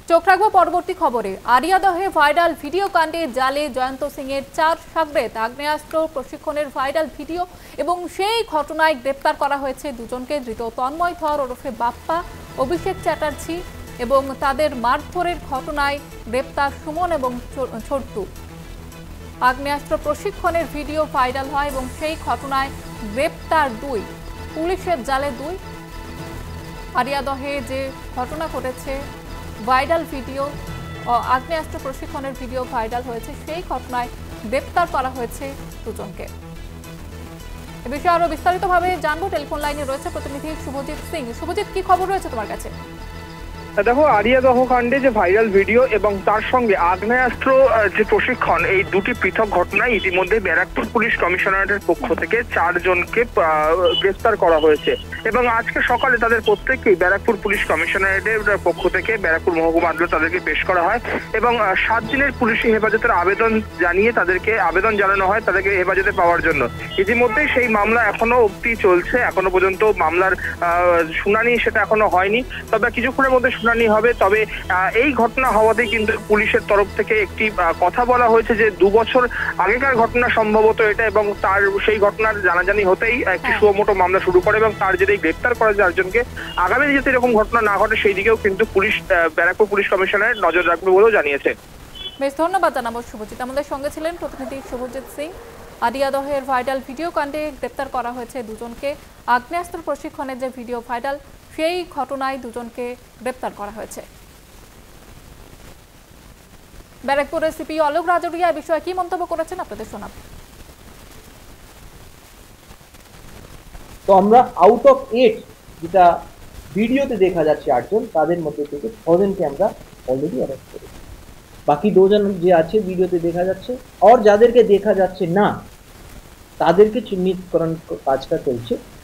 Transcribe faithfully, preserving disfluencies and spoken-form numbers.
চোখ রাখবো পরবর্তী খবরে। আরিয়াদহে ভাইরাল ভিডিও কাণ্ডে জালে জয়ন্ত সিং এর চার সাগরেদ, আগ্নেয়াস্ত্র প্রশিক্ষণের ভাইরাল ভিডিও এবং সেই ঘটনায় গ্রেপ্তার করা হয়েছে দুজনকে। ধৃত তন্ময় ধর ওরফে বাপ্পা, অভিষেক চ্যাটার্জি এবং তাদের মারধরের ঘটনায় গ্রেপ্তার সুমন এবং ছোট্টু। আগ্নেয়াস্ত্র প্রশিক্ষণের ভিডিও ভাইরাল হয় এবং সেই ঘটনায় গ্রেপ্তার দুই, পুলিশের জালে দুই। আরিয়াদহে যে ঘটনা ঘটেছে, ভাইরাল ভিডিও, আগ্নেয়াস্ত্র প্রশিক্ষণের ভিডিও ভাইরাল হয়েছে, সেই ঘটনায় গ্রেপ্তার করা হয়েছে দুজনকে। এ বিষয়ে আরো বিস্তারিতভাবে জানবো। টেলিফোন লাইনে রয়েছে প্রতিনিধি শুভজিৎ সিং। শুভজিৎ, কি খবর রয়েছে তোমার কাছে? দেখো, আরিয়াদহ কাণ্ডে যে ভাইরাল ভিডিও এবং তার সঙ্গে আগ্নেয়াস্ত্র যে প্রশিক্ষণ, এই দুটি পৃথক ঘটনায় ইতিমধ্যে ব্যারাকপুর পুলিশ কমিশনারেটের পক্ষ থেকে চারজনকে গ্রেফতার করা হয়েছে এবং আজকে সকালে তাদের প্রত্যেককেই ব্যারাকপুর পুলিশ কমিশনারেটের পক্ষ থেকে ব্যারাকপুর মহকুমা আদালতে তাদেরকে পেশ করা হয় এবং সাত দিনের পুলিশি হেফাজতের আবেদন জানিয়ে তাদেরকে আবেদন জানানো হয় তাদেরকে হেফাজতে পাওয়ার জন্য। ইতিমধ্যেই সেই মামলা এখনো অবধি চলছে, এখনো পর্যন্ত মামলার শুনানি সেটা এখনো হয়নি, তবে কিছুক্ষণের মধ্যে শুনানি হবে। তবে এই ঘটনা হওয়াতেই কিন্তু পুলিশের তরফ থেকে একটি কথা বলা হয়েছে যে দু বছর আগেকার ঘটনা সম্ভবত এটা, এবং তার সেই ঘটনার জানাজানি হতেই একটি সুমোটো মামলা শুরু করে এবং তার জেরেই গ্রেপ্তার করা চারজনকে। আগামী যাতে এরকম ঘটনা না ঘটে সেই দিকেও কিন্তু পুলিশ ব্যারাকপুর পুলিশ কমিশনার নজর রাখবে বলেও জানিয়েছে। বেশ, ধন্যবাদ জানাবো শুভজিৎ। আমাদের সঙ্গে ছিলেন প্রতিনিধি শুভজিৎ সিং। আরিয়াদহের ভাইরাল ভিডিও কাণ্ডে গ্রেপ্তার করা হয়েছে দুজনকে। আগ্নেয়াস্ত্র প্রশিক্ষণের যে ভিডিও ভাইরাল, সেই ঘটনায় দুজনকে গ্রেপ্তার করা হয়েছে। ব্যারাকপুরের সিপি অলোক রাজরিয়া বিষয়ে কি মন্তব্য করেছেন আপনাদের শোনাব। তো আমরা আউট অফ এইট যেটা ভিডিওতে দেখা যাচ্ছে আটজন, তাদের মধ্যে থেকে ছজনকে আমরা অলরেডি অ্যারেস্ট করেছি। বাকি দুজন যে আছে ভিডিওতে দেখা যাচ্ছে, আর যাদেরকে দেখা যাচ্ছে না তাদেরকে চিহ্নিতকরণ কাজটা চলছে।